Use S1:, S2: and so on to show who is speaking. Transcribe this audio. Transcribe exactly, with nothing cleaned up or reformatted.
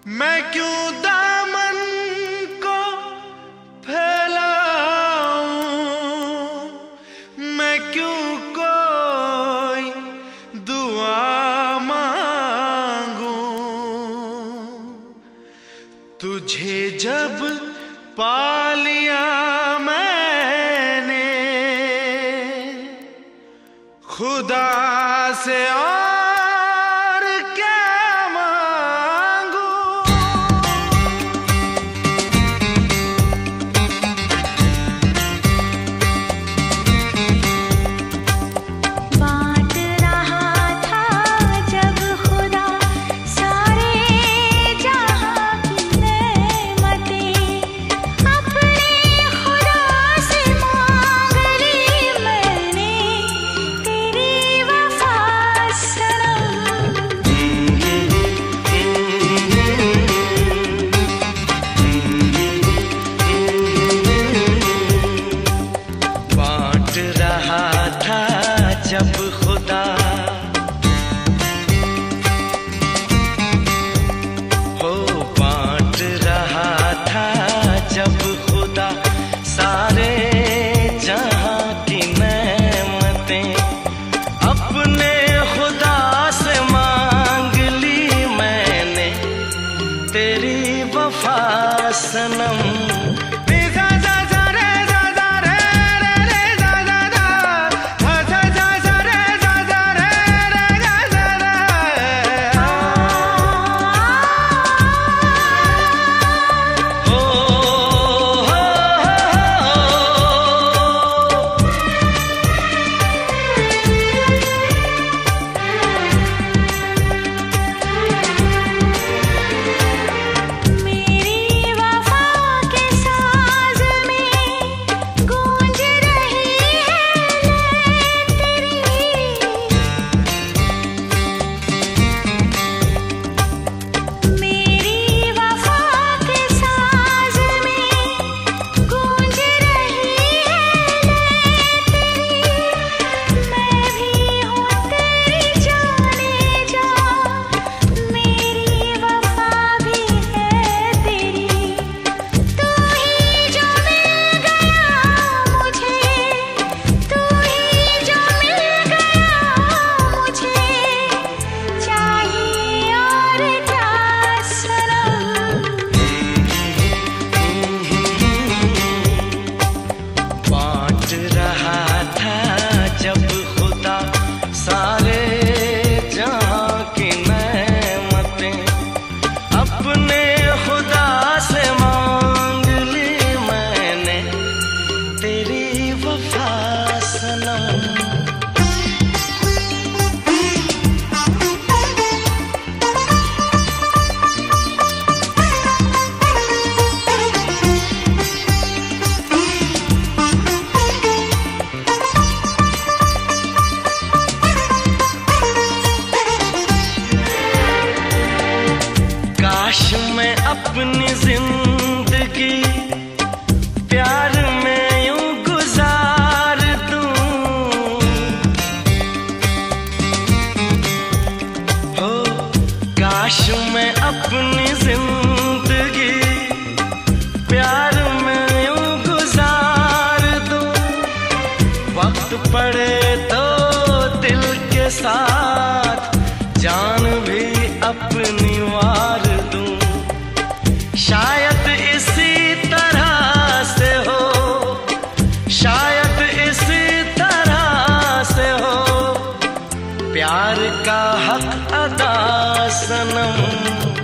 S1: मैं क्यों दामन को फैलाऊं, मैं क्यों कोई दुआ मांगूं। तुझे जब पा लिया मैंने खुदा से और क्या मांगू।
S2: बांट रहा था जब खुदा सारे जहां की नेमतें, अपने खुदा से मांग ली मैंने तेरी वफा सनम।
S1: बांट रहा था जब खुदा हो, बांट रहा था जब खुदा सारे जहां की नेमतें, अपने खुदा से मांग ली मैंने तेरी वफा सनम। मैं अपनी जिंदगी प्यार में यूं गुजार दूं, हो काश मैं अपनी जिंदगी प्यार में यूं गुजार दूं। वक्त पड़े तो दिल के साथ जान भी अपनी वार दूं। शायद इसी तरह से हो, शायद इसी तरह से हो प्यार का हक अदा सनम।